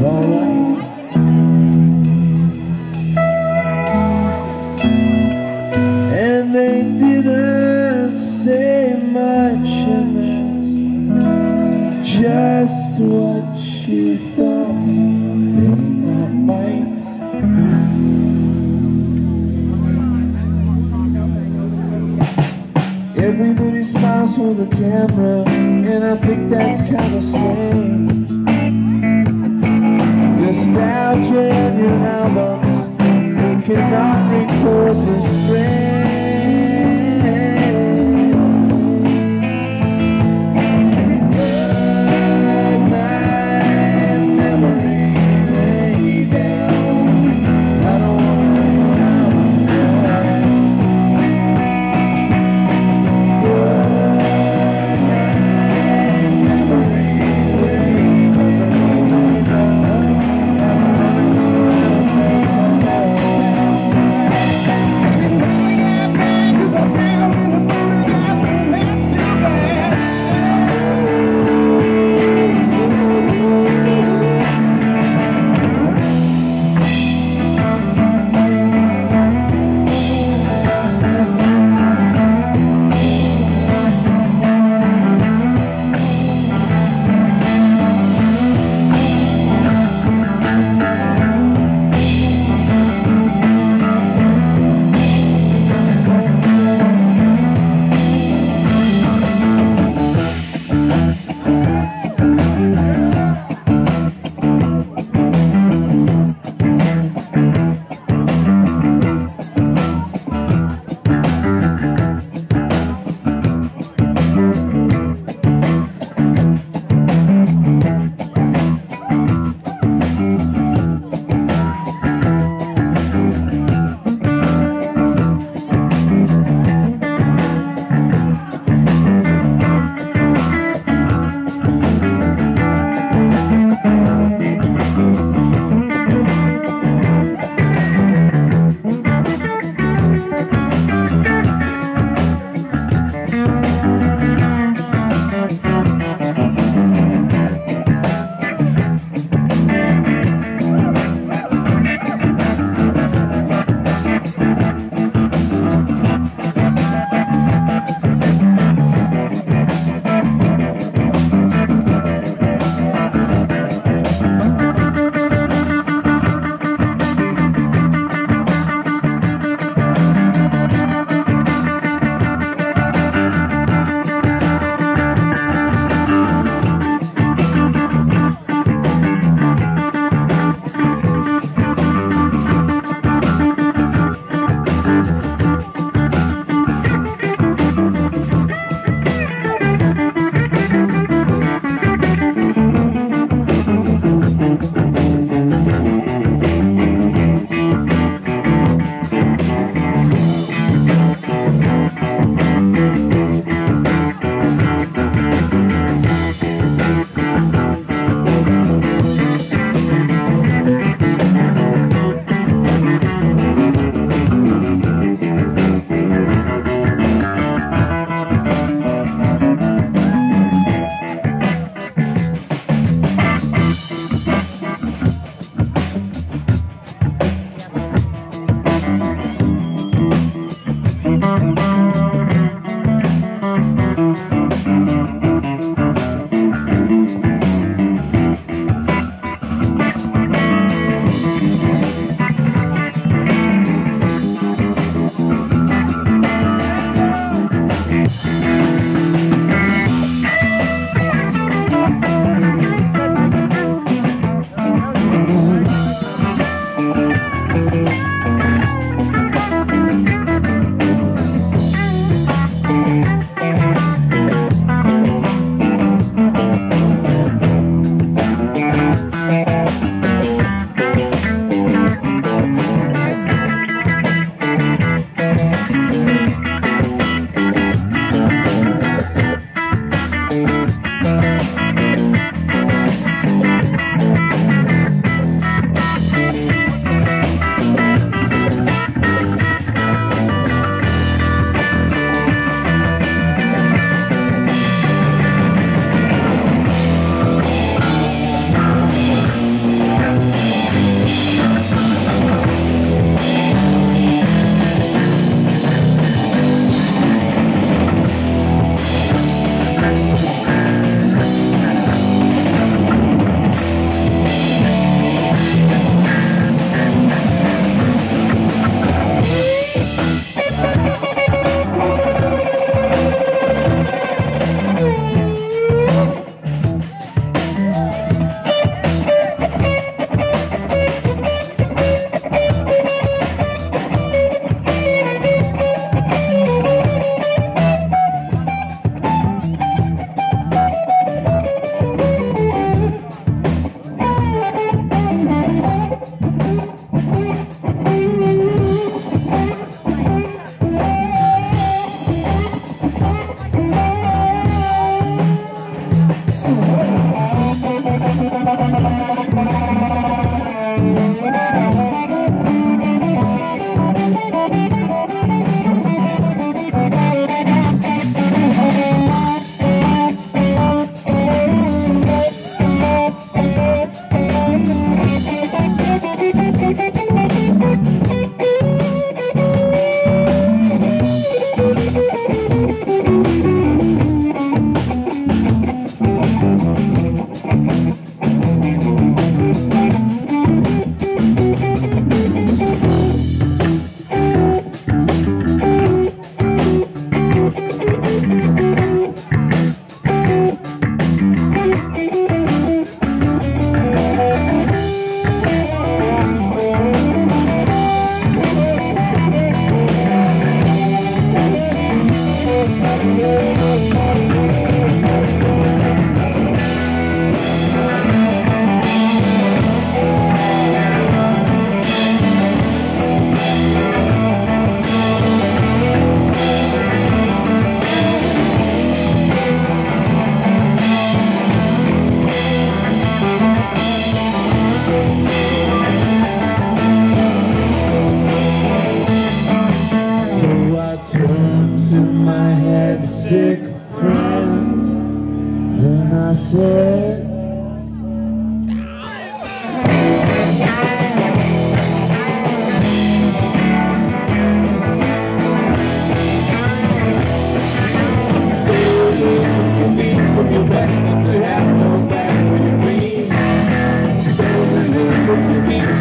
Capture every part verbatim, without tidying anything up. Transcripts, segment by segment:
alright. And they didn't say much, and that's just what she thought they not might. Everybody smiles for the camera, and I think that's kind of strange. Nostalgia in your albums, you cannot record the strain.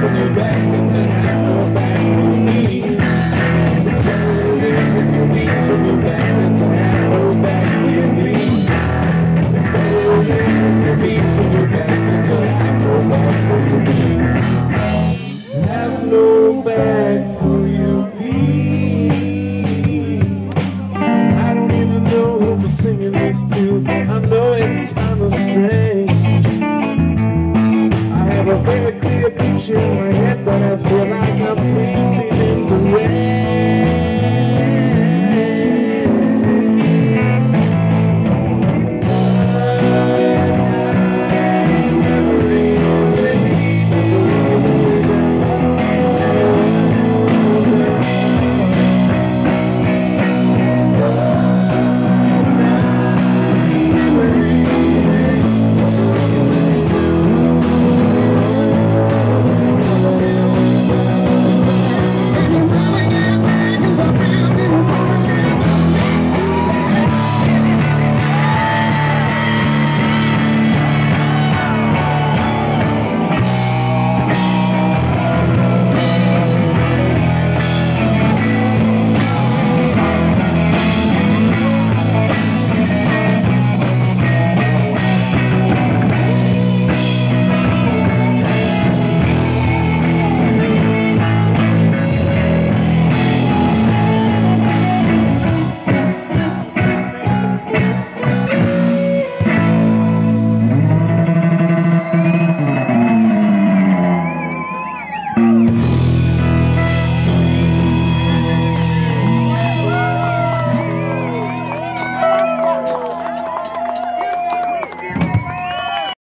from your back than to have your back from me. It's better to live with your knees from your back than to have your back from me. It's better to live with your knees from your back than to have your back from me. Have no back for you, me. I don't even know who I'm singing this to. I know it's kind of strange. I have a very clear picture in my head, but I feel like I'm crazy.